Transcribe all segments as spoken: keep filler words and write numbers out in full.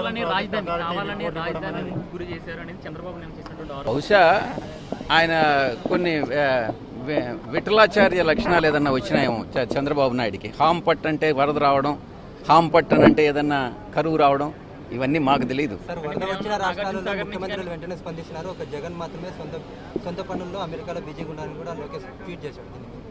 కావాలని రాజధాని కావాలని రాజధాని గురి చేశారు అనేది చంద్రబాబు నాయుడు చేసినటువంటి ఆరోపణ. బహుశా ఆయన కొన్ని విఠలాచార్య లక్షణాలు ఏదన్నా వచ్చినాయేమో చంద్రబాబు నాయుడికి. హామ్ పట్ అంటే వరద రావడం, హామ్ పట్టన్ అంటే ఏదన్నా కరువు రావడం, ఇవన్నీ మాకు తెలియదు. సార్, వరద వచ్చిన రాష్ట్రాలలో ముఖ్యమంత్రులు వెంటనే స్పందిస్తున్నారు. ఒక జగన్ మాత్రమే సొంత సొంత పనుల్లో అమెరికాలో బిజీగా ఉన్నారని కూడా లోకేష్ ట్వీట్ చేశాడు.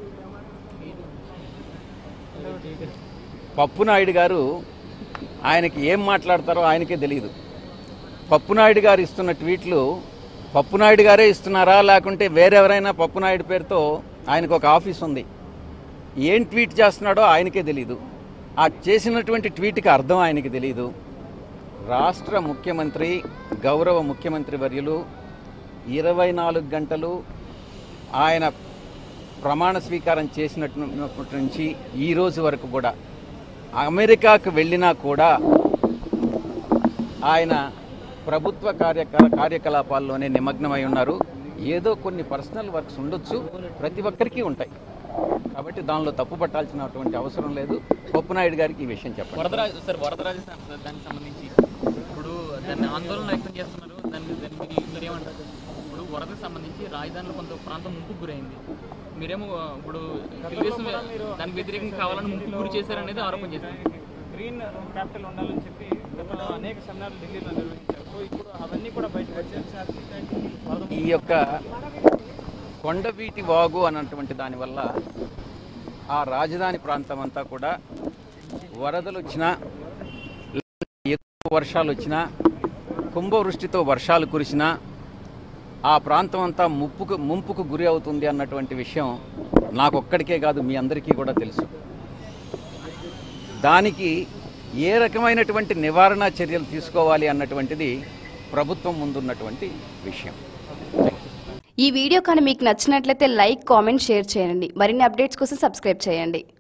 పప్పునాయుడు గారు ఆయనకి ఏం మాట్లాడతారో ఆయనకే తెలియదు. పప్పునాయుడు గారు ఇస్తున్న ట్వీట్లు పప్పునాయుడు గారే ఇస్తున్నారా, లేకుంటే వేరెవరైనా పప్పునాయుడు పేరుతో ఆయనకు ఒక ఆఫీస్ ఉంది, ఏం ట్వీట్ చేస్తున్నాడో ఆయనకే తెలియదు. ఆ చేసినటువంటి ట్వీట్కి అర్థం ఆయనకి తెలియదు. రాష్ట్ర ముఖ్యమంత్రి, గౌరవ ముఖ్యమంత్రి వర్యులు ఇరవై నాలుగు గంటలు ఆయన ప్రమాణ స్వీకారం చేసినప్పటి నుంచి ఈ రోజు వరకు కూడా అమెరికాకు వెళ్ళినా కూడా ఆయన ప్రభుత్వ కార్య కార్యకలాపాల్లోనే నిమగ్నమై ఉన్నారు. ఏదో కొన్ని పర్సనల్ వర్క్స్ ఉండొచ్చు, ప్రతి ఒక్కరికి ఉంటాయి, కాబట్టి దానిలో తప్పు పట్టాల్సినటువంటి అవసరం లేదు. పప్పునాయుడు గారికి ఈ విషయం చెప్పండి. వరదరాజు సార్ వరదరాజు దానికి సంబంధించి ఇప్పుడు దాన్ని ఆందోళన వ్యక్తం చేస్తున్నారు. దాన్ని దాన్ని మీరు ఏమంటారు? ఇప్పుడు వరదకు సంబంధించి రాజధానిలో కొంత ప్రాంతం ముంపుకు గురైంది. మీరేమో ఇప్పుడు తెలుగుదేశం దానికి వ్యతిరేకంగా కావాలని ముంపుకు గురి చేశారనేది ఆరోపణ చేశారు. గ్రీన్ క్యాపిటల్ ఉండాలని చెప్పి గతంలో అనేక సెమినార్లు ఢిల్లీలో నిర్వహించారు. సో ఇప్పుడు అవన్నీ కూడా బయటకు వచ్చాయి. ఈ యొక్క కొండవీటి వాగు అన్నటువంటి దానివల్ల ఆ రాజధాని ప్రాంతం అంతా కూడా వరదలు వచ్చినా, ఎక్కువ వర్షాలు వచ్చినా, కుంభవృష్టితో వర్షాలు కురిసినా ఆ ప్రాంతం అంతా ముప్పుకు ముంపుకు గురి అవుతుంది అన్నటువంటి విషయం నాకొక్కడికే కాదు, మీ అందరికీ కూడా తెలుసు. దానికి ఏ రకమైనటువంటి నివారణ చర్యలు తీసుకోవాలి అన్నటువంటిది ప్రభుత్వం ముందున్నటువంటి విషయం. ఈ వీడియో కానీ మీకు నచ్చినట్లయితే లైక్, కామెంట్, షేర్ చేయండి. మరిన్ని అప్డేట్స్ కోసం సబ్స్క్రైబ్ చేయండి.